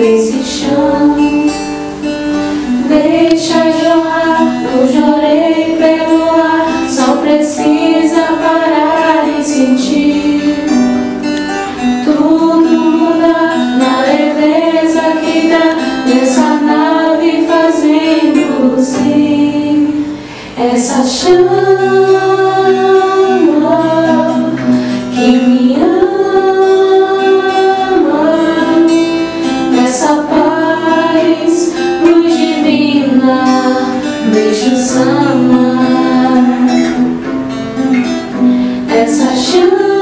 esse chão. Deixa jorrar, eu jorei pelo ar, só precisa parar e sentir. Tudo muda na leveza que dá nessa nave fazendo luzir. Essa chama que me ama, essa paz, luz divina, beijo sama. Essa chama